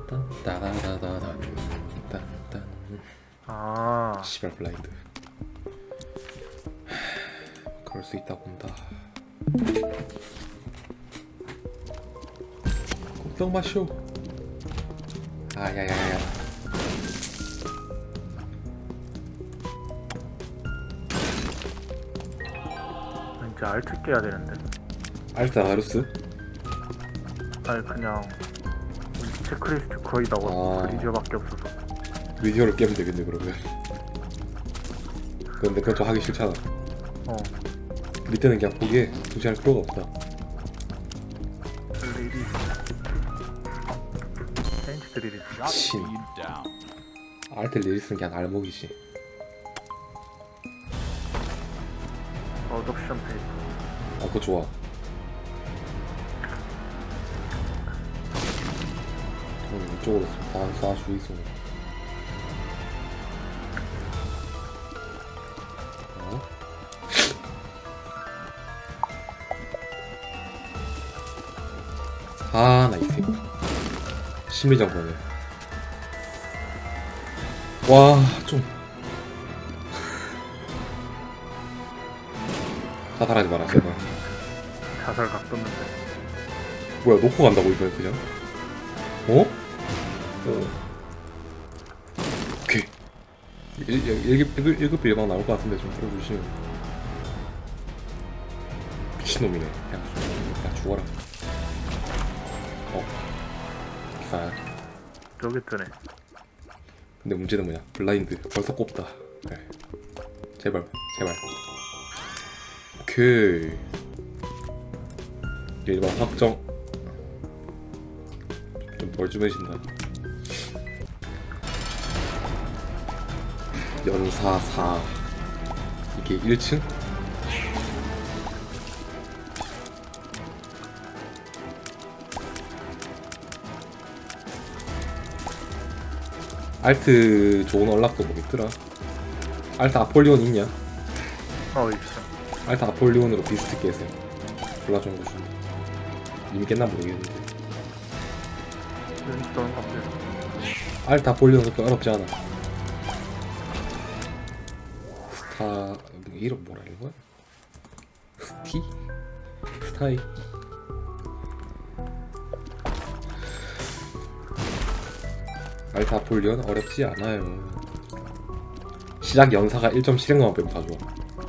아, 시발 블라인드. 그럴 수 있다 본다. 걱정 마쇼. 아야야야. 이제 알트 깨야 되는데. 알타 바루스? 아니 그냥 체크리스트 거의 다 브리디어밖에 없어서. 브리디어를 깨면 되겠네 그러면. 근데 그건 좀 하기 싫잖아. 밑에는 그냥 포기해. 굳이 할 필요가 없다. 레이디 세인트 드리리. 신. 알트 리리스는 그냥 알목이지. 어덕션 페이지. 아 그거 좋아. 이쪽으로 쏴주이소. 아, 나이스. 심리전 거네. 와, 좀. 자살하지 마라, 제발. 자살 각도는데. 뭐야, 놓고 간다고, 이번에 그냥? 어? 오케이. 1급 빌방 나올 것 같은데 좀 들어주시면. 미친놈이네. 그냥 죽어라. 기사야. 저기 뜨네. 근데 문제는 뭐냐? 블라인드 벌써 꼽다. 네. 제발. 오케이. 1번 확정. 좀 벌주매진다. 연사 4. 이게 1층? 알트 좋은 언락도 뭐 있더라. 알트 아폴리온 있냐? 있어. 알트 아폴리온으로 비스트 깨세요. 졸라 좋은 거 준다. 이미 깼나 모르겠는데. 그런 것 같아요. 알트 아폴리온 그렇게 어렵지 않아. 스타... 이름 뭐라 이거야? 스티? 스타이? 알트 아폴리온 어렵지 않아요. 시작 연사가 1.7행만 빼면 다 좋아.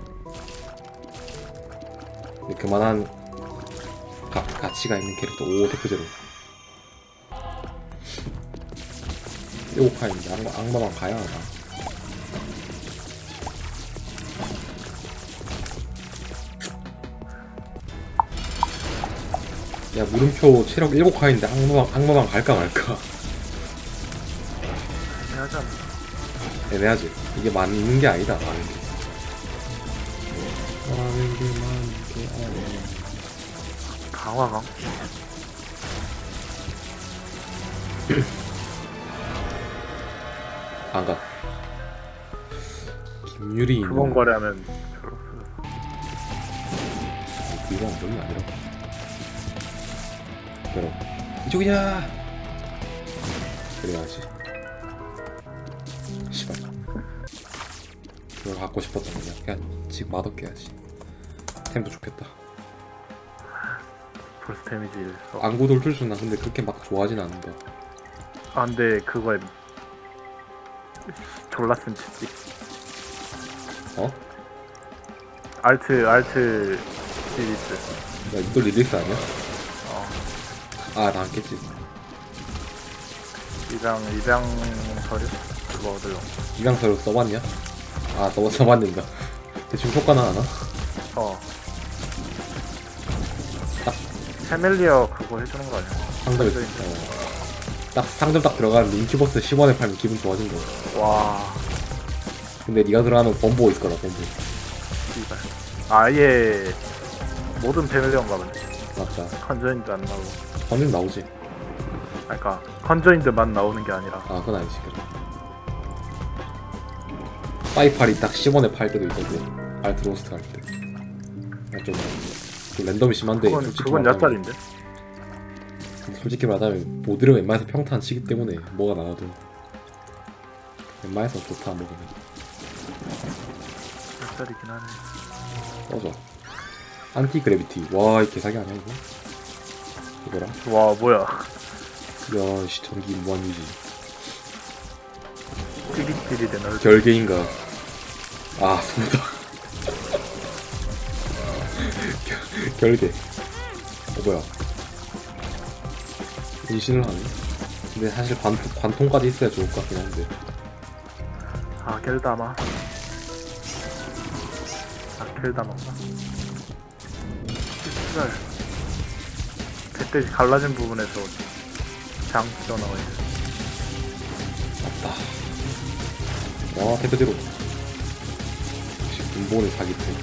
근데 그만한 가치가 있는 캐릭터. 오, 데크제로 7칸인데 악마만 가야 하나. 야, 물음표 체력 7칸인데 악마만 갈까 말까. 애매하잖아. 애매하지. 이게 맞는 게 아니다. 많은 게. 강화강? 안 가. 김유리 있는. 그건 거래하면 이건 여기 아니라. 그럼 이쪽이야. 그래야지. 씨발. 그걸 갖고 싶었던 거냐. 그냥 지금 맛없게야지. 템도 좋겠다. 벌써 데미지 있어. 안구 돌출수 나 근데 그렇게 막 좋아하진 않는다. 아 근데 그거에 졸라 쓴 치지. 어? 알트 시리즈. 야, 이거 리릭스 아니야? 아, 나 안 깼지. 입양 서류? 그거 얻으려고. 입양서로 써봤냐? 아, 써봤는다. 대충 효과는 하나? 패밀리어 그거 해주는 거 아니야? 상점에 딱 상점 딱 들어가는 링키버스 10원에 팔면 기분 좋아진 거. 와. 근데 네가 들어가는 범보 있을 거라. 범보. 이발. 아예 모든 패밀리어인가 보네. 맞다. 컨저인드 안 나오고. 컨전 나오지. 그러니까 컨저인드만 나오는 게 아니라. 아, 그건 아니지. 그래. 파이팔이 딱 10원에 팔 때도 있거든. 알트로스트 할 때. 좀 랜덤이 심한데. 그건 야짤인데? 솔직히 말하자면 모드를 웬만해서 평탄 치기 때문에 뭐가 나와도 웬만해서 좋다 먹으면. 몇 살이긴 하네. 꺼져. 안티 그래비티. 와, 이 개사기 아니야 이거? 이거랑? 와 뭐야. 야씨, 전기 무한 유지. 띠리띠리 되나. 결계인가? 아, 스무다. 결계. 뭐야? 인신을 하네. 근데 사실 관통까지 있어야 좋을 것 같긴 한데. 아 겔다마. 아 겔다마구나. 시발. 그때 갈라진 부분에서 장 튀어나와요. 맞다. 와, 대표대로. 역시 근본의 사기템.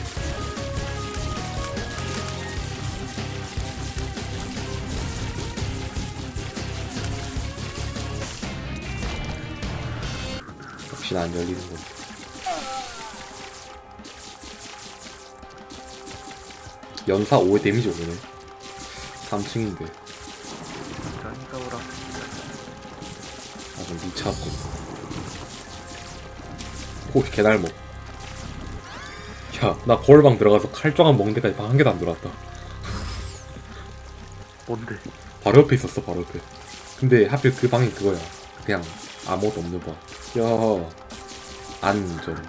역시나 안 열리는군. 연사 5의 데미지 오네. 3층인데. 짠가 오라. 아, 좀 미쳐갖고. 오, 개날먹. 야, 나 거울방 들어가서 칼종한 먹는 데까지 방 한 개도 안 돌았다. 뭔데? 바로 옆에 있었어, 바로 옆에. 근데 하필 그 방이 그거야. 그냥 아무것도 없는 방. 야, 안전.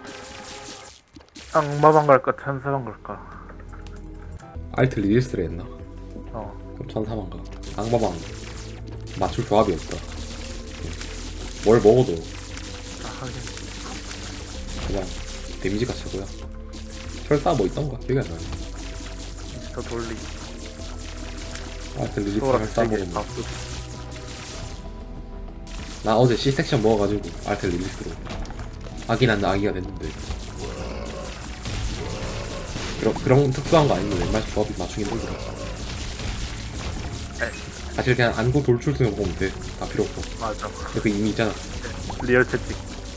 악마방 갈까 천사방 갈까? 알트 리딜스를 했나? 어. 그럼 천사방 가. 악마방 맞출 조합이 없다. 뭘 먹어도 아 하긴. 그냥 데미지가 최고야. 철사 뭐 있던가? 기억이 안 나네. 저 돌리. 알트 리딜스 소라 철사 되게 먹으면. 바쁘. 나 어제 C섹션 먹어가지고 알트 리딜스로 아긴 한데 아기가 됐는데. 그런 특수한 거 아니면 웬만해서 조합이 맞추기 힘들더라. 사실 그냥 안구 돌출등을 먹으면 돼. 다 필요 없어. 맞아. 근데 그 이미 있잖아. 리얼 채찍.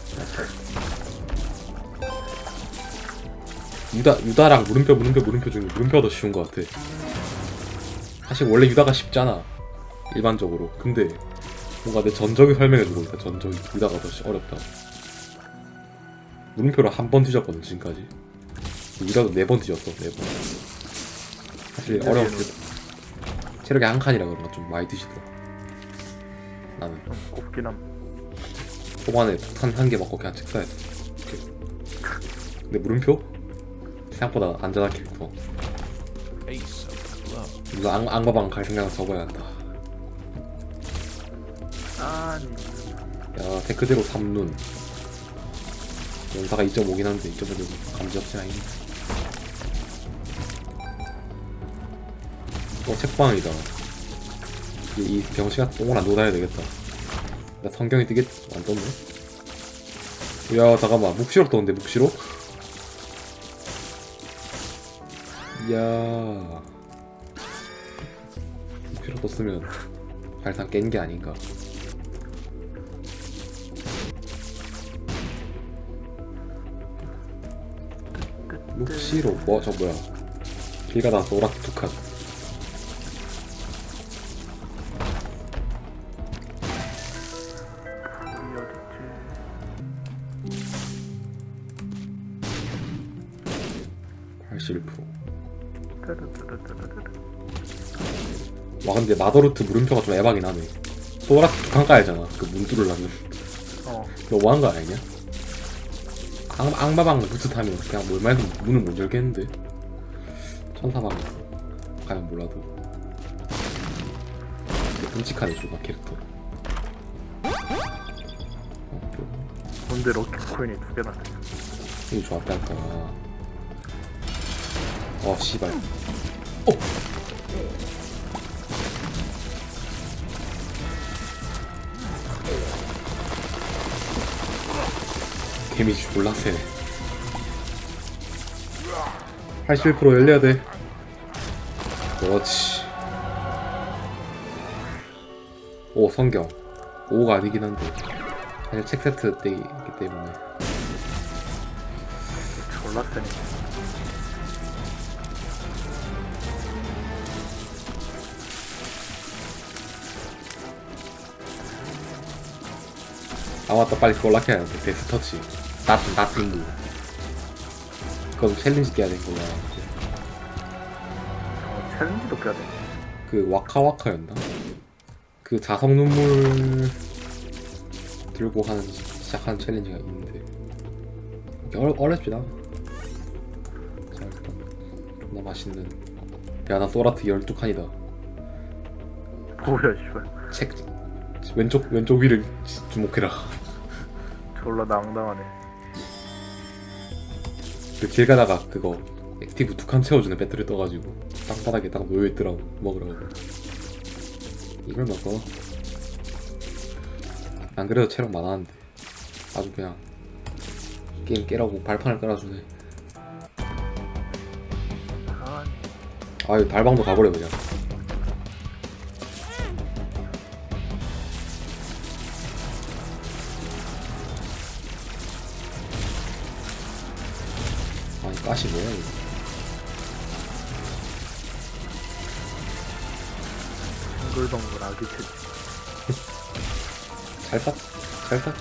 유다랑 물음표 중에 물음표가 더 쉬운 것 같아. 사실 원래 유다가 쉽잖아, 일반적으로. 근데 뭔가 내 전적이 설명해주고 있다. 전적이 유다가 더 어렵다. 물음표를 한 번 뒤졌거든 지금까지. 유다도 4번 뒤졌어. 4번. 사실 어려웠을 때 체력이 한 칸이라 그런가 좀 많이 드시더라. 나는 좀 곱긴 함. 초반에 폭탄 한 개 맞고 그냥 책사했어. 근데 물음표? 생각보다 안전하게 했고. 이거 악마방 갈 생각은 접어야 한다. 아니. 야, 테크대로 3눈. 연사가 2.5긴 한데 2.5는 감지없진 아닌데. 책방이다. 이 병시가 똥을 안 두고 다녀야 되겠다. 나 성경이 뜨겠지? 안 떴네? 야, 잠깐만. 묵시록 떴는데, 묵시록? 이야. 묵시록 떴으면 발상 깬 게 아닌가. 묵시록. 저 뭐야. 길 가다 노랗 두 칸. 와, 근데 마더루트 물음표가 좀 에바긴 하네. 소라트 두칸 까야잖아. 그 문 뚫으려면. 너 뭐한 거 아니냐? 악마방 루트 타면 그냥 뭘 말도 문을 못 열겠는데. 천사방 가면 몰라도. 되게 끔찍하네, 조가 캐릭터. 뭔데 럭키코인이 2개나 돼. 이거 좋았다 할까. 씨발. 데미지 졸라 세네. 81% 열려야 돼. 그렇지. 오, 성경. 5가 아니긴 한데 사실 책 세트 때이기 때문에. 졸라 세네. 아 맞다, 빨리 그걸 락해야 돼. 데스터치 나띵구. 그건 챌린지 깨야 되는 거야. 챌린지도 껴야 돼. 그 와카와카였나? 그 자석 눈물 들고 하는 시작하는 챌린지가 있는데 이게 어렵진 않아. 자 일단 존나 맛있는 야나 소라트 12칸이다. 뭐야 씨발. 책 왼쪽 위를 주목해라. 졸라 낭당하네. 그 길 가다가 그거 액티브 2칸 채워주는 배터리 떠가지고 땅바닥에 딱 놓여있더라고. 먹으라고. 이걸 먹어. 안 그래도 체력 많았는데 아주 그냥 게임 깨라고 발판을 깔아주네. 아니. 아유 달방도 가버려 그냥. 아니 가시 뭐야 이거. 둥글둥글 아기채. 잘 땄? 잘 땄?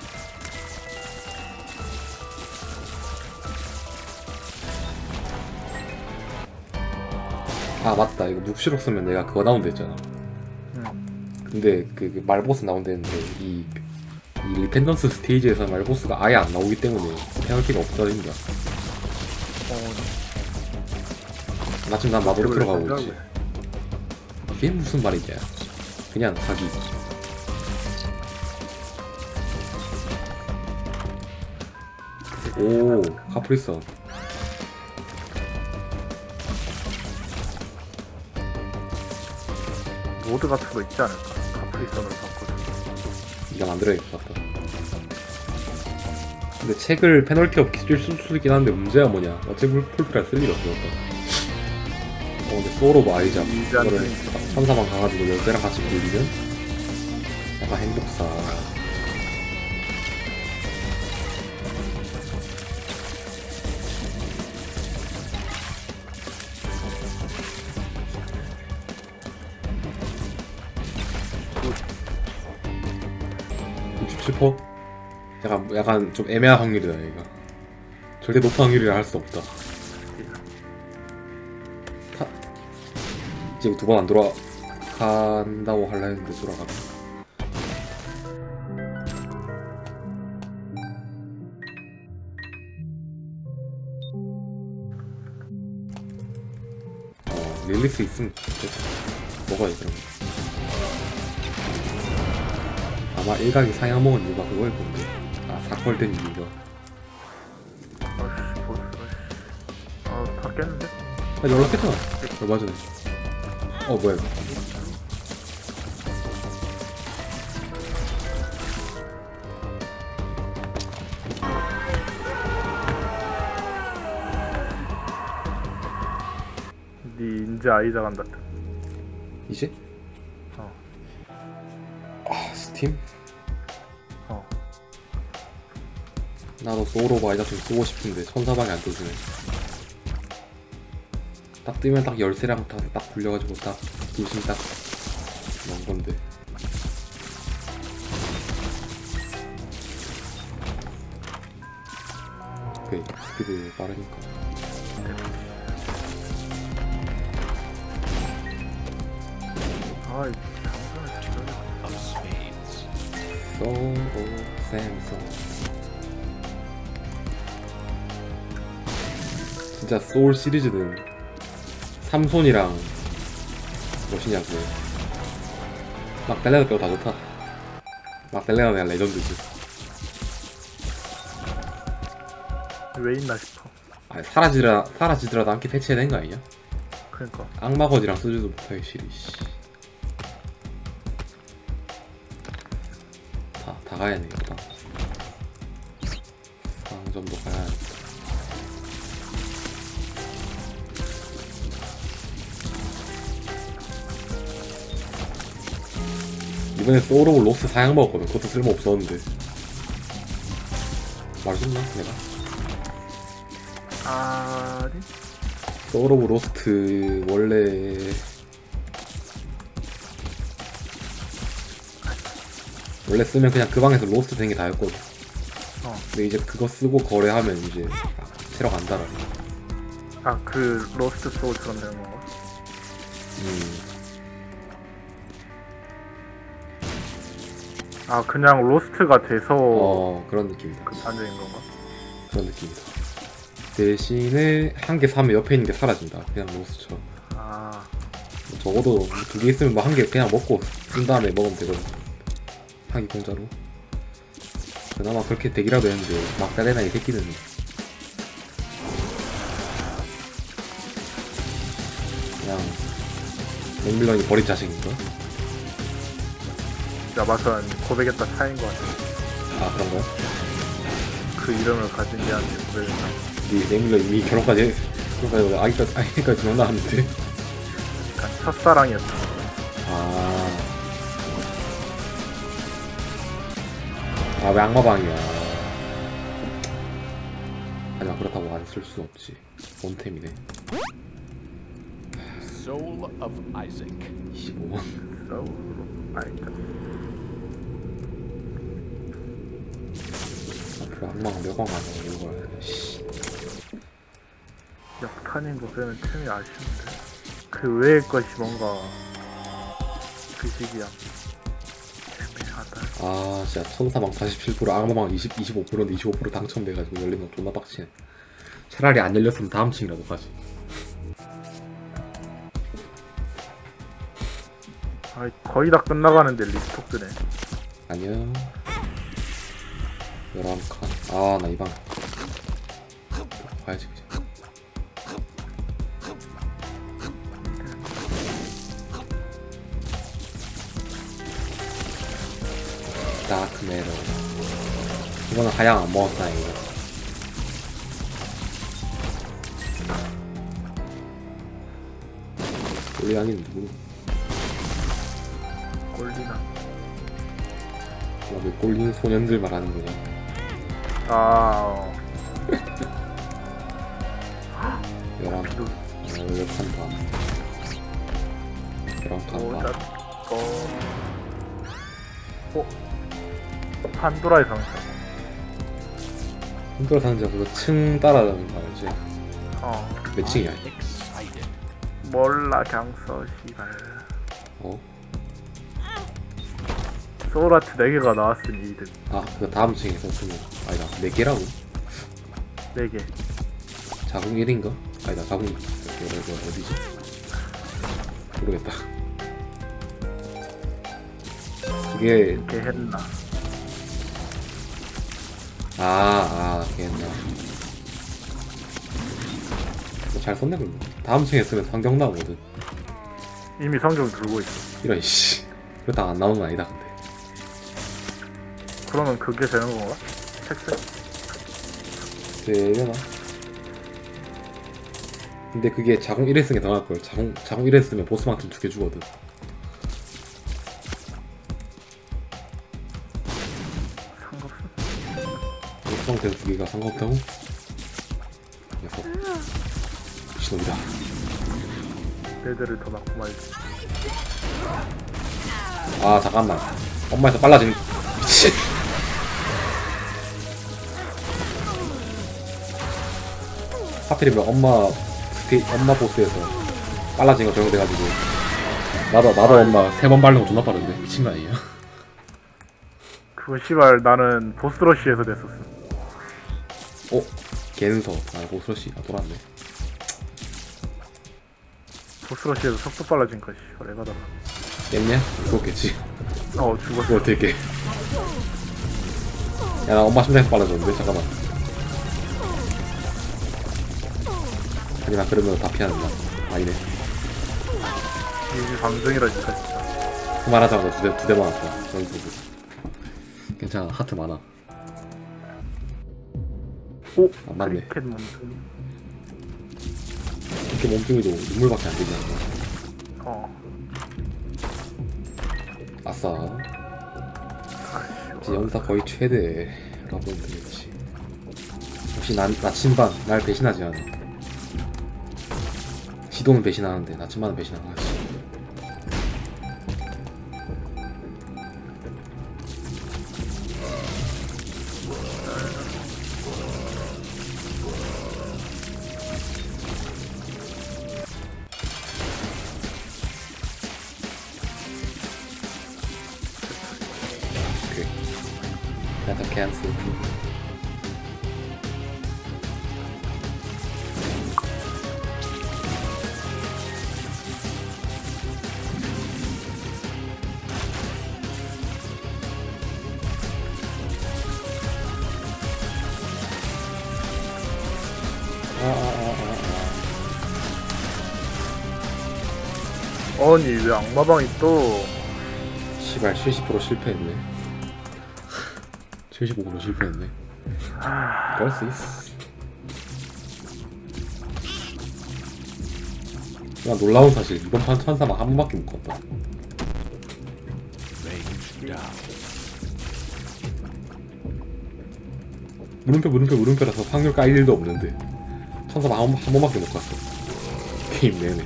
아 맞다, 이거 묵시록 쓰면 내가 그거 나온다 했잖아. 응. 근데 그 말보스 나온다는데 이 리펜던스 스테이지에서 말보스가 아예 안 나오기 때문에 페널티가 없어진다. 마침 난 마법을 들어가고 있지. 이게 무슨 말이냐. 그냥 사기. 오 카프리선. 모드 같은 거 있지 않을까? 카프리선을 바꾸는. 이거 만들어야 될 것 같다. 근데 책을 페널티 없이 쓸 수 있긴 한데 문제가 뭐냐. 어차피 풀피라 쓸 일이 없었다. 근데 소로브 아이작 이거를 3사방 가가지고 열쇠랑 같이 굴리면 약간 행복사. 싶어? 약간 좀 애매한 확률이다 얘가. 절대 높은 확률이라 할 수 없다. 이제 두 번 안 돌아간다고 하려 했는데 돌아가네. 릴리스 있으면 먹어야 그럼. 아마 일각이 상향 먹은 이유가 그거일 건데. 아 사컬된 이유가. 아씨 보스. 다 깼는데? 아 연락했잖아. 얼마 전에. 뭐야 이거. 니 이제 아이작 한다. 이제? 스팀? 나도 소울오브 아이작 좀 쓰고 싶은데 천사방이 안 떠주네. 딱 뜨면 딱 열쇠랑 딱 굴려가지고 딱 불신 딱 넣은 건데. 오케이 스피드 빠르니까. 아이 소울 샘송. 진짜 소울 시리즈는 삼손이랑 무엇이냐고. 막달레나 빼고 다 좋다. 막달레나 그냥 레전드지. 왜 있나 싶어. 아니 사라지더라도 않게 패치해야 되는 거 아니냐? 그러니까 악마거지랑 쓰지도 못하게 시리. 다 가야 돼 이거. 상점도 가야 돼. 이번에 소울오브 로스트 사양 먹었거든. 그것도 쓸모 없었는데. 말했나 내가? 아니 소울오브 로스트 원래 쓰면 그냥 그 방에서 로스트 되는 게 다였거든. 근데 이제 그거 쓰고 거래하면 이제 체력 안 달아. 아, 그 로스트 소울처럼 되는 건가? 아, 그냥 로스트가 돼서 그런 느낌이다. 극단적인 건가? 그런 느낌이다. 대신에 한 개 사면 옆에 있는 게 사라진다. 그냥 로스트처럼. 아, 적어도 2개 있으면 뭐 한 개 그냥 먹고 쓴 다음에 먹으면 되거든. 한 개 공짜로. 그나마 그렇게 되기라도 했는데 막달레나 이 새끼는 그냥 맥밀런이 버린 자식인가? 야마선 고백했다 차인 것 같아. 아 그런가요? 그 이름을 가진 게 아니고 고백했다. 이 맥밀런 이미 결혼까지 아기까지 두명 나왔는데. 약간 첫사랑이었어. 왜 악마방이야. 아니야, 그렇다고 안 쓸 수 없지. 원템이네. Soul of Isaac. 25만. 앞으로 악마가 몇 방 가냐, 이걸. 씨. 역탄인 보면은 템이 아쉬운데. 그 외의 것이 뭔가 그 시기야. 애매하다. 진짜 천사망 47%, 악마망 25%인데 25% 당첨돼가지고 열리는 거 존나 빡치네. 차라리 안 열렸으면 다음 층이라도 가지. 아, 거의 다 끝나가는데 리스톡 뜨네. 안녕. 11칸. 나 이 방 가야지 그냥. 다크메러. 이거는 하향 안 먹었다 이거. 꼴리양이 누구? 꼴리나. 왜 꼴리는 소년들 말하는 거냐? 아, 11칸 비도 다. 11칸 다. 어? 판도라의 상자. 흔들어 상자 그거 층 따라가는 거 알지? 몇 층이야? Excited. 몰라 경서 씨발. 어? 소울아트 4개가 나왔으니 2등. 그 다음 층에 있었으면 아니다 4개라고? 4개. 자궁 1인가? 아니다 자궁 이거 어디지? 모르겠다. 그게 걔 했나. 걔였나. 잘 썼네 근데. 다음 층에 쓰면 성경 나오거든. 이미 성경 들고 있어. 이런 씨. 그렇다고 안 나오는 건 아니다 근데. 그러면 그게 되는 건가? 색색? 되려나? 근데 그게 자궁 1회 쓰는 게 더 나을걸. 자궁 1회 쓰면 보스만큼 2개 주거든. 상관없어. 보스만큼 2개가 상관없다고? 그래서 신놈이다. 애들을 더 낳고 말지. 잠깐만. 엄마에서 빨라지는 미친. 하필이면 엄마 보스에서 빨라진 거 적용돼가지고 나도 엄마 3번 밟는 거 존나 빠른데 미친 거 아니야? 그거 씨발 나는 보스러시에서 됐었어. 갠서 보스러시 돌았네. 보스러시에서 속도 빨라진 거 씨발 에바다가. 깼냐? 죽었겠지. 죽었어. 그거 어떻게 깨? 야 나 엄마 심장에서 빨라졌는데 잠깐만. 하지만 그러면 다 피하는다. 아니네. 이게 방정이라니까 진짜. 그만하자마자 두 대 맞았다. 전투부. 괜찮아 하트 많아. 안 맞네. 크리켓 몸뚱이. 이렇게 몸뚱이도 눈물밖에 안 되지 않나? 아싸. 이제 영사 거의 최대라고 보면 되겠지. 역시 나침반 날 배신하지 않아. 시도는 배신하는데 나침반은 배신 안 하지. 살짝 캔슬. 아니 왜 악마방이 또 시발 70% 실패했네. 75% 실패했네. 그럴 수 있어. 야, 놀라운 사실 이번 판 천사막 한 번밖에 못 갔다. Range down. 물음표라서 확률 깔 일도 없는데 천사막 한 번밖에 못 갔어. 게임 내내.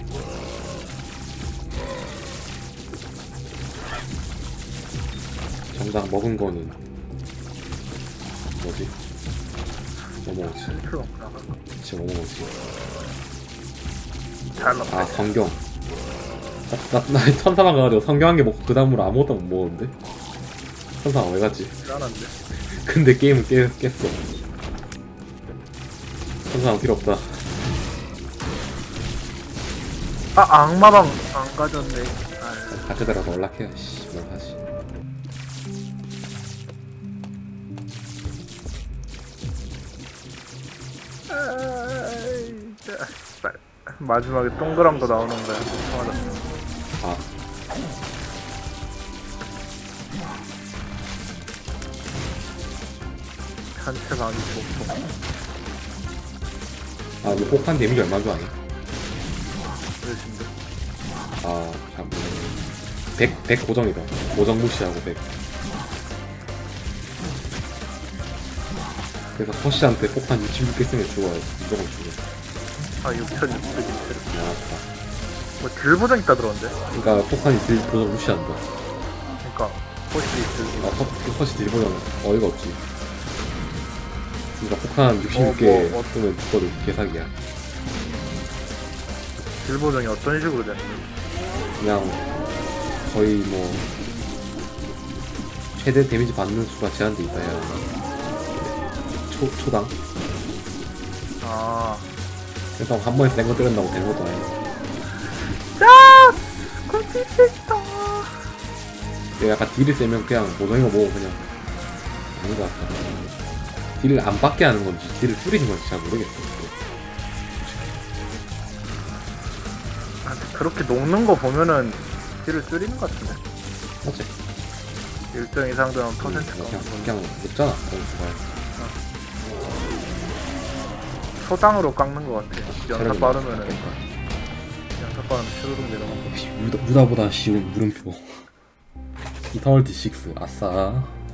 정작 먹은 거는 뭐지? 뭐 먹었지? 지금 뭐 먹었지? 잘 먹네. 아 성경. 나 천사만 가가지고 성경 한 개 먹고 그 다음으로 아무것도 못 먹었는데? 천사만 왜 갔지? 짠한데. 근데 게임은 깼어. 천사만 필요 없다. 아 악마방 안 가졌네. 아, 가져다라서 연락해요. 씨, 뭘 하지? 마지막에 동그란 거 나오는 거야. 맞아. 아, 전체 방이 좋고. 아, 이거 폭탄 데미지 얼마 줘 아니? 그러신데. 아, 참. 100 고정이다. 고정 무시하고 100. 그래서 허씨한테 폭탄 66개 쓰면 죽어야 무조건 죽어. 아 6,600. 맞다. 뭐딜 보정 있다 들었는데. 그러니까 폭탄이 딜 고정 무시한다. 그러니까 포시 딜. 아, 허씨 딜 보정 어이가 없지. 그러니까 폭탄 66개 쓰면 죽어도 개사기야. 딜 보정이 어떤 식으로 되는 거야? 그냥 거의 뭐 최대 데미지 받는 수가 제한돼 있다 해야 하나. 초당. 아. 그래서 한 번에 센 거 때린다고 되는 것도 아니야. 야! 컴퓨터. 내가 약간 딜이 세면 그냥 모정이가 뭐 그냥 아닌 것 같다. 딜을 안 받게 하는 건지 딜을 줄이는 건지 잘 모르겠어. 아, 그렇게 녹는 거 보면은 딜을 줄이는 것 같은데. 맞지? 일정 이상 되면 퍼센트가 그냥 높잖아. 점수가. 소당으로 깎는 것 같아. 연사 체력이 빠르면은 많으니까. 연사 빠르면 슈르륵 내려가고. 유다보다 쉬운 물음표. 이터널티 6 아싸.